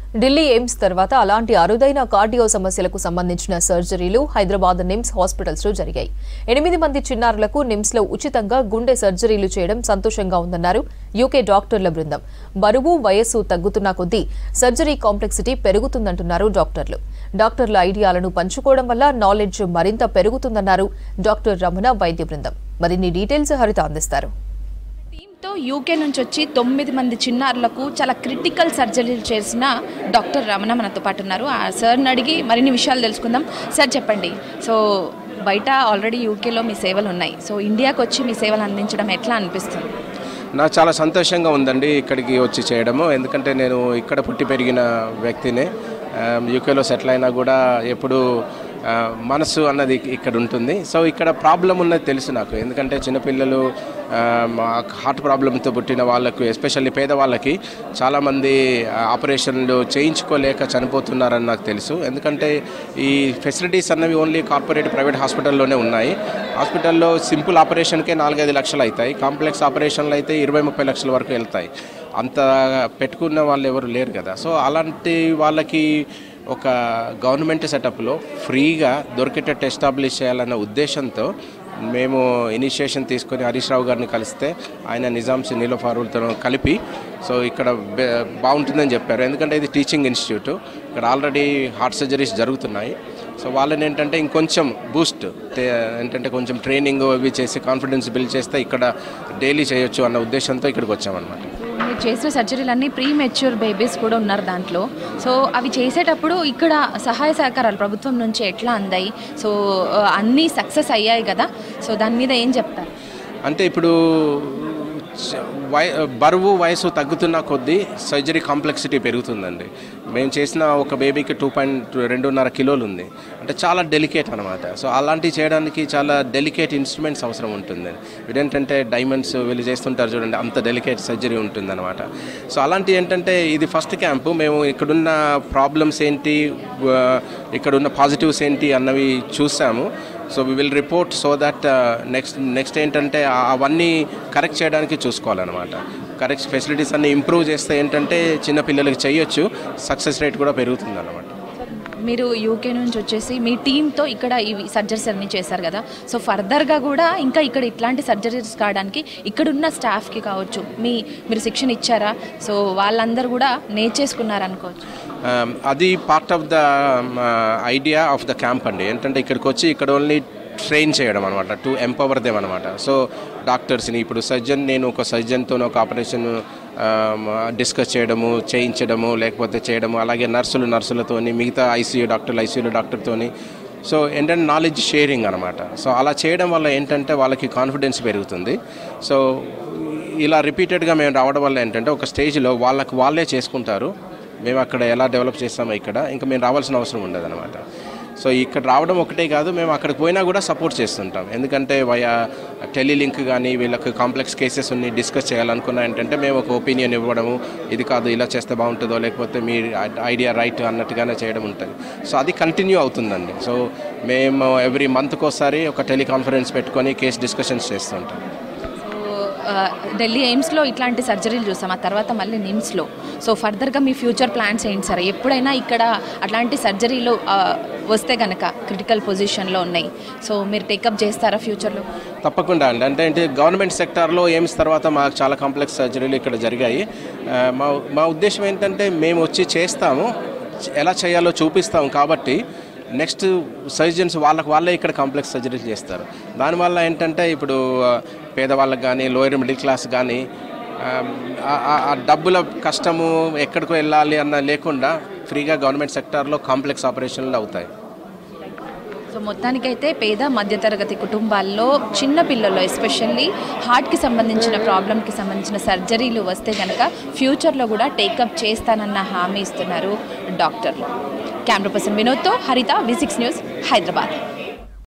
Delhi AIIMS తర్వాత అలాంటి అరుదైన కార్డియో సమస్యలకు సంబంధించిన సర్జరీలు హైదరాబాద్ నిమ్స్ హాస్పిటల్స్ లో జరిగాయి. 8 మంది చిన్నారులకు నిమ్స్ లో ఉచితంగా గుండె సర్జరీలు చేయడం సంతోషంగా ఉందన్నారు యూకే డాక్టర్ల బృందం. బరువు వయస్సు తగ్గుతున్న కొద్దీ సర్జరీ కాంప్లెక్సిటీ పెరుగుతుందంటున్నారు డాక్టర్లు. డాక్టర్ల ఐడియాలను పంచుకోవడం వల్ల నాలెడ్జ్ మరింత పెరుగుతుందన్నారు డాక్టర్ రమణ వైద్య బృందం. మరిన్ని డీటెయిల్స్ హరిత అందిస్తారు. తో యూకే నుంచి వచ్చి 9 మంది చిన్నారులకు చాలా క్రిటికల్ సర్జరీలు చేసిన డాక్టర్ రమణ మనతో పాటు ఉన్నారు. ఆ సార్ని అడిగి మరిన్ని విషయాలు తెలుసుకుందాం. సార్ చెప్పండి, సో బయట ఆల్రెడీ యూకేలో మీ సేవలు ఉన్నాయి, సో ఇండియాకి వచ్చి మీ సేవలు అందించడం ఎట్లా అనిపిస్తుంది? నాకు చాలా సంతోషంగా ఉందండి ఇక్కడికి వచ్చి చేయడము. ఎందుకంటే నేను ఇక్కడ పుట్టి పెరిగిన వ్యక్తినే. యూకేలో సెటిల్ అయినా కూడా ఎప్పుడు మనసు అన్నది ఇక్కడ ఉంటుంది. సో ఇక్కడ ప్రాబ్లం ఉన్నది తెలుసు నాకు. ఎందుకంటే చిన్నపిల్లలు హార్ట్ ప్రాబ్లంతో పుట్టిన వాళ్ళకు, ఎస్పెషల్లీ పేదవాళ్ళకి చాలామంది ఆపరేషన్లు చేయించుకోలేక చనిపోతున్నారని నాకు తెలుసు. ఎందుకంటే ఈ ఫెసిలిటీస్ అన్నవి ఓన్లీ కార్పొరేట్ ప్రైవేట్ హాస్పిటల్లోనే ఉన్నాయి. హాస్పిటల్లో సింపుల్ ఆపరేషన్కే 4-5 లక్షలు అవుతాయి. కాంప్లెక్స్ ఆపరేషన్లు అయితే 20-30 లక్షల వరకు వెళ్తాయి. అంత పెట్టుకున్న వాళ్ళు ఎవరు లేరు కదా. సో అలాంటి వాళ్ళకి ఒక గవర్నమెంట్ సెటప్లో ఫ్రీగా దొరికేటట్టు ఎస్టాబ్లిష్ చేయాలన్న ఉద్దేశంతో మేము ఇనిషియేషన్ తీసుకొని హరీష్ రావు గారిని కలిస్తే ఆయన నిజామ్స్ నీలోఫారులతో కలిపి సో ఇక్కడ బాగుంటుందని చెప్పారు. ఎందుకంటే ఇది టీచింగ్ ఇన్స్టిట్యూట్, ఇక్కడ ఆల్రెడీ హార్ట్ సర్జరీస్ జరుగుతున్నాయి. సో వాళ్ళని ఏంటంటే ఇంకొంచెం బూస్ట్ ఏంటంటే కొంచెం ట్రైనింగ్ అవి చేసి కాన్ఫిడెన్స్ బిల్డ్ చేస్తే ఇక్కడ డైలీ చేయొచ్చు అన్న ఉద్దేశంతో ఇక్కడికి వచ్చామన్నమాట. మీరు చేసిన సర్జరీలు అన్నీ ప్రీ మెచ్యూర్ బేబీస్ కూడా ఉన్నారు దాంట్లో. సో అవి చేసేటప్పుడు ఇక్కడ సహాయ సహకారాలు ప్రభుత్వం నుంచి ఎట్లా అందాయి? సో అన్నీ సక్సెస్ అయ్యాయి కదా, సో దాని మీద ఏం చెప్తారు? అంటే ఇప్పుడు బరువు వయసు తగ్గుతున్న కొద్దీ సర్జరీ కాంప్లెక్సిటీ పెరుగుతుందండి. మేము చేసిన ఒక బేబీకి 2.5 కిలోలు ఉంది. అంటే చాలా డెలికేట్ అనమాట. సో అలాంటివి చేయడానికి చాలా డెలికేట్ ఇన్స్ట్రుమెంట్స్ అవసరం ఉంటుంది. ఇదేంటంటే డైమండ్స్ వీళ్ళు చేస్తుంటారు చూడండి, అంత డెలికేట్ సర్జరీ ఉంటుంది అనమాట. సో అలాంటివి ఏంటంటే ఇది ఫస్ట్ క్యాంపు. మేము ఇక్కడున్న ప్రాబ్లమ్స్ ఏంటి, ఇక్కడున్న పాజిటివ్స్ ఏంటి అన్నవి చూసాము. So we will report so that next ఏంటంటే అవన్నీ కరెక్ట్ చేయడానికి చూసుకోవాలన్నమాట. కరెక్ట్ ఫెసిలిటీస్ అన్నీ ఇంప్రూవ్ చేస్తే ఏంటంటే చిన్నపిల్లలకి చేయొచ్చు, సక్సెస్ రేట్ కూడా పెరుగుతుంది అన్నమాట. మీరు యూకే నుంచి వచ్చేసి మీ టీంతో ఇక్కడ ఇవి సర్జరీస్ అన్నీ చేశారు కదా, సో ఫర్దర్గా కూడా ఇంకా ఇక్కడ ఇట్లాంటి సర్జరీస్ కావడానికి ఇక్కడున్న స్టాఫ్కి కావచ్చు మీరు శిక్షణ ఇచ్చారా? సో వాళ్ళందరూ కూడా నేర్చేసుకున్నారు అనుకోవచ్చు. అది part of the idea of the camp అండి. ఏంటంటే ఇక్కడికి వచ్చి ఇక్కడ ఓన్లీ ట్రైన్ చేయడం అనమాట, టు ఎంపవర్ దెమ్ అనమాట. సో డాక్టర్స్ని ఇప్పుడు నేను ఒక సర్జన్తో ఒక ఆపరేషన్ డిస్కస్ చేయడము, చేయించడము, లేకపోతే చేయడము, అలాగే నర్సులతోని, మిగతా ఐసీయూ డాక్టర్తోని. సో ఏంటంటే నాలెడ్జ్ షేరింగ్ అనమాట. సో అలా చేయడం వల్ల ఏంటంటే వాళ్ళకి కాన్ఫిడెన్స్ పెరుగుతుంది. సో ఇలా రిపీటెడ్గా మేము రావడం వల్ల ఏంటంటే ఒక స్టేజ్లో వాళ్ళే చేసుకుంటారు. మేము అక్కడ ఎలా డెవలప్ చేస్తామో ఇక్కడ ఇంకా మేము రావాల్సిన అవసరం ఉండదు అనమాట. సో ఇక్కడ రావడం ఒకటే కాదు, మేము అక్కడికి పోయినా కూడా సపోర్ట్ చేస్తుంటాం. ఎందుకంటే వయా టెలిలింక్ కానీ వీళ్ళకి కాంప్లెక్స్ కేసెస్ ఉన్ని డిస్కస్ చేయాలనుకున్నా ఏంటంటే మేము ఒక ఒపీనియన్ ఇవ్వడము, ఇది కాదు ఇలా చేస్తే బాగుంటుందో, లేకపోతే మీ ఐడియా రైట్ అన్నట్టుగానే చేయడం ఉంటుంది. సో అది కంటిన్యూ అవుతుందండి. సో మేము ఎవ్రీ మంత్కి ఒకసారి ఒక టెలికాన్ఫరెన్స్ పెట్టుకొని కేస్ డిస్కషన్స్ చేస్తుంటాం. ఢిల్లీ ఎయిమ్స్లో ఇట్లాంటి సర్జరీలు చూసాం, ఆ తర్వాత మళ్ళీ నిమ్స్లో. సో ఫర్దర్గా మీ ఫ్యూచర్ ప్లాన్స్ ఏంటి సార్? ఎప్పుడైనా ఇక్కడ అట్లాంటి సర్జరీలు వస్తే కనుక క్రిటికల్ పొజిషన్లో ఉన్నాయి, సో మీరు టేకప్ చేస్తారా ఫ్యూచర్లో? తప్పకుండా అండి. అంటే గవర్నమెంట్ సెక్టార్లో ఎయిమ్స్ తర్వాత మాకు చాలా కాంప్లెక్స్ సర్జరీలు ఇక్కడ జరిగాయి. మా ఉద్దేశం ఏంటంటే మేము వచ్చి చేస్తాము, ఎలా చేయాలో చూపిస్తాము. కాబట్టి నెక్స్ట్ సర్జన్స్ వాళ్ళే ఇక్కడ కాంప్లెక్స్ సర్జరీలు చేస్తారు. దానివల్ల ఏంటంటే ఇప్పుడు పేదవాళ్ళకి కానీ, లోయర్ మిడిల్ క్లాస్ కానీ ఆ డబ్బుల కష్టము ఎక్కడికో వెళ్ళాలి అన్న లేకుండా ఫ్రీగా గవర్నమెంట్ సెక్టార్లో కాంప్లెక్స్ ఆపరేషన్లు అవుతాయి. సో మొత్తానికైతే పేద మధ్యతరగతి కుటుంబాల్లో చిన్న పిల్లల్లో ఎస్పెషల్లీ హార్ట్కి సంబంధించిన ప్రాబ్లంకి సంబంధించిన సర్జరీలు వస్తే కనుక ఫ్యూచర్లో కూడా టేకప్ చేస్తానన్న హామీ ఇస్తున్నారు డాక్టర్లు. కెమెరా పర్సన్ వినోద్తో హరిత, V6 న్యూస్, హైదరాబాద్.